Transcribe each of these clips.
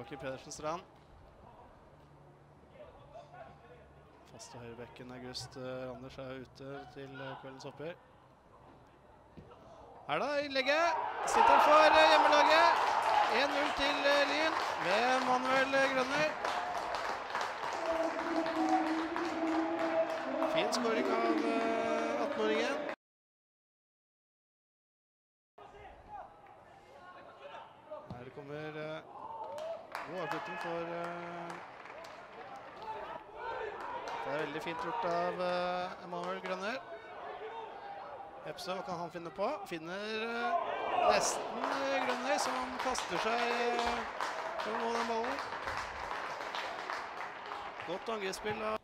Joakim Pedersen Strand. Faste høyrebekken August Randers ute til kveldens oppgjør. Her da, innlegget. Sitter for hjemmelaget. 1-0 til Lyn ved Manuel Grønner. Fin skåring av 18-åringen. Her kommer god avslutning for det er veldig fint gjort av Emanuel Grønner. Epse, hva kan han finne på? Finner nesten Grønner som kaster seg for å nå den ballen. Godt angrepsspill av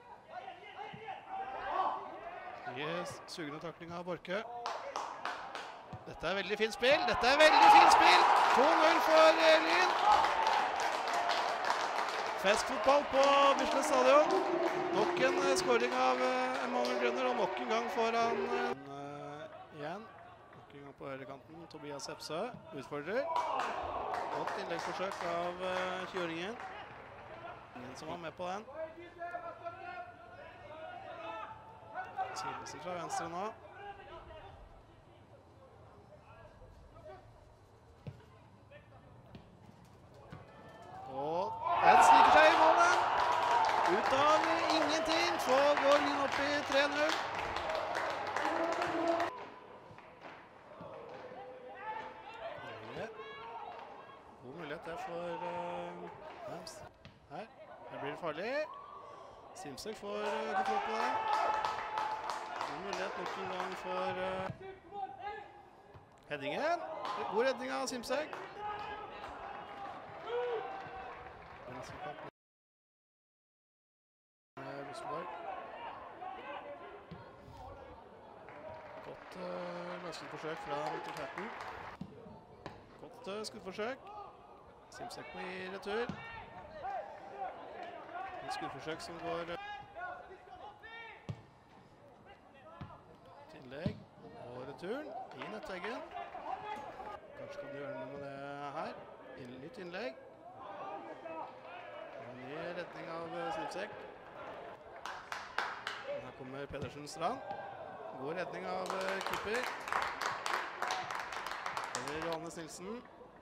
sugende takling av Borke. Dette er veldig fint spill. 2-0 for Lyn. Festfotball på Bislett stadion. Nok en skåring av Emanuel Grønner, og nok en gang foran igjen. Nok en gang på høyrekanten, Tobias Epse utfordrer. Godt innleggsforsøk av 20-åringen. Ingen som var med på den. Silvesen fra venstre nå. Og den sniker seg i målen. Ut av ingenting, så går Lyn opp i 3-0. God mulighet det for her blir det farlig. Simsek får kontroll på det. God mulighet nok en gang for headingen. God redning av Simsek. Rosenborg. Godt løsningsforsøk fra Mittelferten. Godt skuddforsøk. Simsek må i retur. Et skuddforsøk som går tillegg og returen i nettveggen. Kanskje kan du gjøre noe med det her. Litt innlegg. En ny redning av Simsek. Her kommer Pedersen Strand. God redning av keeper. Over Johannes Nilsen.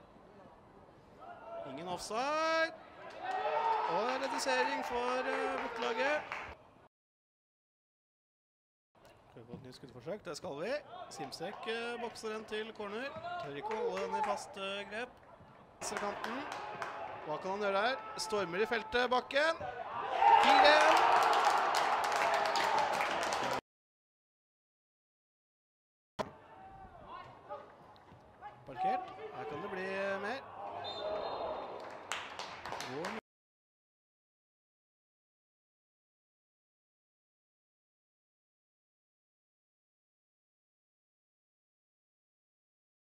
Ingen offside. Og redusering for bortelaget. Prøver på et nytt skuddforsøk, det skal vi. Simsek bokser den til corner. Tør ikke holde den i fast grep. Venstrekanten. Hva kan han gjøre her? Stormer i feltet, Bakken. 4-1. Parkert. Her kan det bli mer. God